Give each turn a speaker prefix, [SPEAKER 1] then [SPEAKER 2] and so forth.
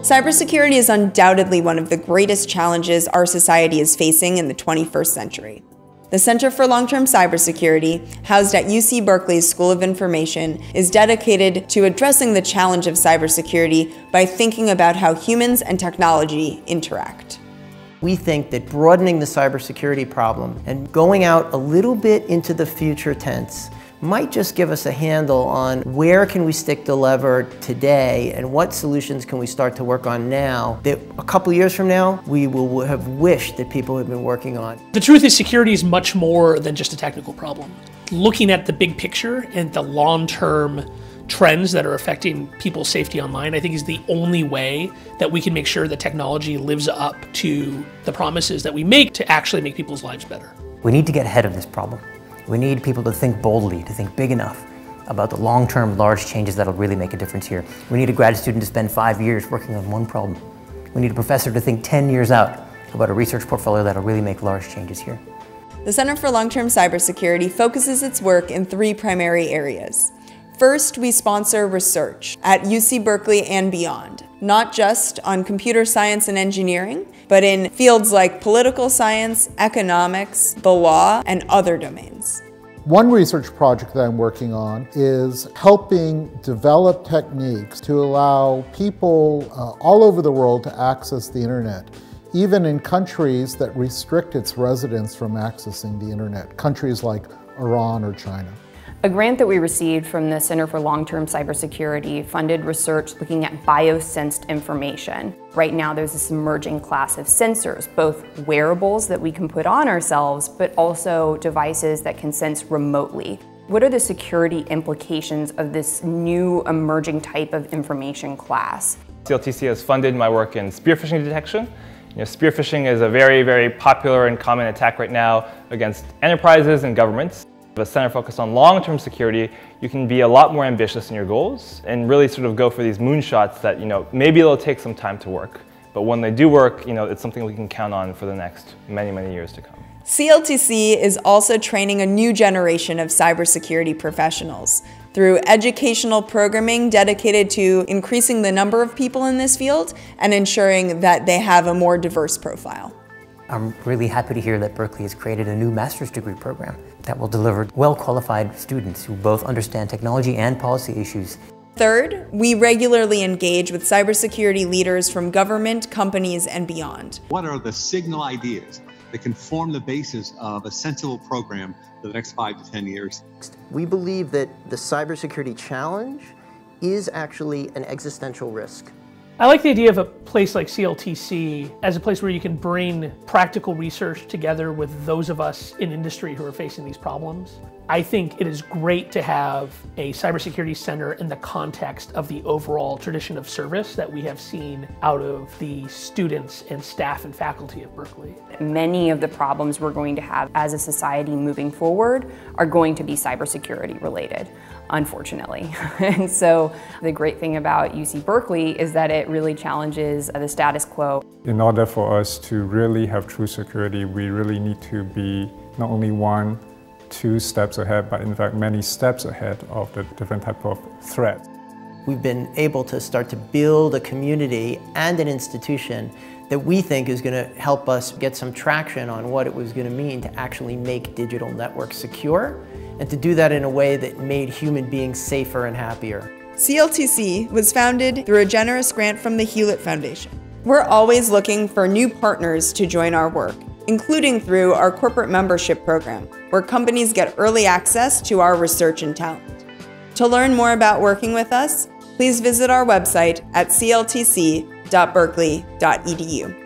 [SPEAKER 1] Cybersecurity is undoubtedly one of the greatest challenges our society is facing in the 21st century. The Center for Long-Term Cybersecurity, housed at UC Berkeley's School of Information, is dedicated to addressing the challenge of cybersecurity by thinking about how humans and technology interact.
[SPEAKER 2] We think that broadening the cybersecurity problem and going out a little bit into the future tense might just give us a handle on where can we stick the lever today and what solutions can we start to work on now that a couple years from now we will have wished that people had been working on.
[SPEAKER 3] The truth is security is much more than just a technical problem. Looking at the big picture and the long-term trends that are affecting people's safety online, I think is the only way that we can make sure that technology lives up to the promises that we make to actually make people's lives better.
[SPEAKER 4] We need to get ahead of this problem. We need people to think boldly, to think big enough about the long-term, large changes that'll really make a difference here. We need a grad student to spend 5 years working on one problem. We need a professor to think 10 years out about a research portfolio that'll really make large changes here.
[SPEAKER 1] The Center for Long-Term Cybersecurity focuses its work in 3 primary areas. First, we sponsor research at UC Berkeley and beyond, not just on computer science and engineering, but in fields like political science, economics, the law, and other domains.
[SPEAKER 5] One research project that I'm working on is helping develop techniques to allow people all over the world to access the internet, even in countries that restrict its residents from accessing the internet, countries like Iran or China.
[SPEAKER 6] A grant that we received from the Center for Long-Term Cybersecurity funded research looking at biosensed information. Right now there's this emerging class of sensors, both wearables that we can put on ourselves, but also devices that can sense remotely. What are the security implications of this new emerging type of information class?
[SPEAKER 7] CLTC has funded my work in spear phishing detection. Spear phishing is a very, very popular and common attack right now against enterprises and governments. A center focused on long-term security, you can be a lot more ambitious in your goals and really sort of go for these moonshots that, maybe it'll take some time to work. But when they do work, it's something we can count on for the next many, many years to come.
[SPEAKER 1] CLTC is also training a new generation of cybersecurity professionals through educational programming dedicated to increasing the number of people in this field and ensuring that they have a more diverse profile.
[SPEAKER 4] I'm really happy to hear that Berkeley has created a new master's degree program that will deliver well-qualified students who both understand technology and policy issues.
[SPEAKER 1] Third, we regularly engage with cybersecurity leaders from government, companies, and beyond.
[SPEAKER 8] What are the signal ideas that can form the basis of a sensible program for the next 5 to 10 years?
[SPEAKER 2] We believe that the cybersecurity challenge is actually an existential risk.
[SPEAKER 3] I like the idea of a place like CLTC as a place where you can bring practical research together with those of us in industry who are facing these problems. I think it is great to have a cybersecurity center in the context of the overall tradition of service that we have seen out of the students and staff and faculty of Berkeley.
[SPEAKER 6] Many of the problems we're going to have as a society moving forward are going to be cybersecurity related, unfortunately. And so the great thing about UC Berkeley is that it really challenges the status quo.
[SPEAKER 9] In order for us to really have true security, we really need to be not only 1, 2 steps ahead, but in fact many steps ahead of the different type of threat.
[SPEAKER 2] We've been able to start to build a community and an institution that we think is going to help us get some traction on what it was going to mean to actually make digital networks secure, and to do that in a way that made human beings safer and happier.
[SPEAKER 1] CLTC was founded through a generous grant from the Hewlett Foundation. We're always looking for new partners to join our work, including through our corporate membership program, where companies get early access to our research and talent. To learn more about working with us, please visit our website at cltc.berkeley.edu.